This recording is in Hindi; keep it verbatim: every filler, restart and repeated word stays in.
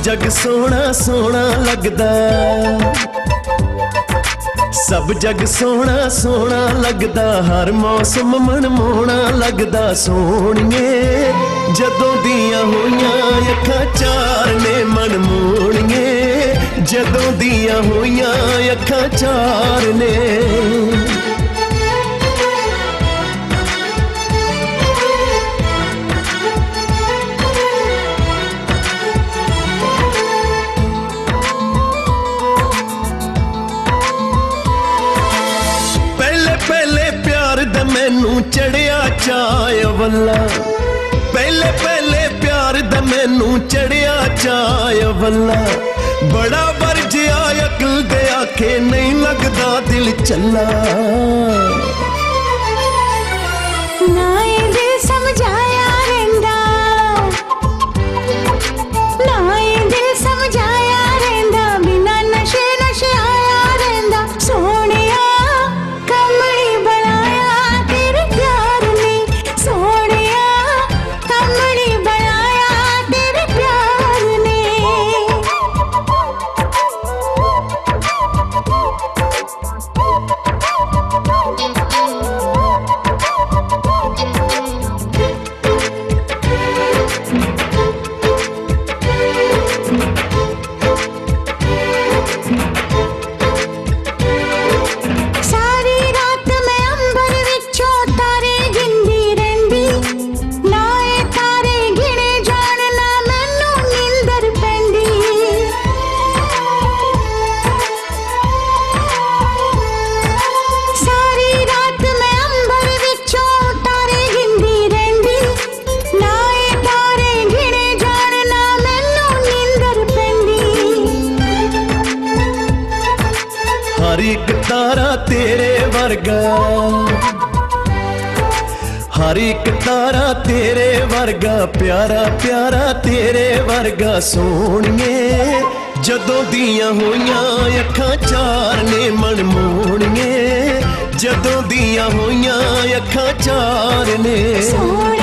जग सोना सोना लगदा, सब जग सोना सोना लगदा, हर मौसम मनमोहना लगदा सोहणिए। जदों दियां होइयां अखां चार ने मन मोहणिए, जदों दियां होइयां अखां चार ने। पहले प्यार दा मैनू चढ़िया चाय वल्ला, पहले पहले प्यार दा मैनू चढ़िया चाय वल्ला। बड़ा वरजिया अकल दे आखे नहीं लगदा दिल चला। ना ये दिल समझाया रहिंदा, ना ये दिल समझाया रहिंदा, बिना नशे नशे आया रहिंदा। सोहणिया हर एक तारा तेरे वर्गा, हर एक तारा तेरे वर्गा, प्यारा प्यारा तेरे वर्गा सोहणिए। जदों दियां होइयां अखां चार ने मन मोहणिए, जदों दियां होइयां अखां चार ने।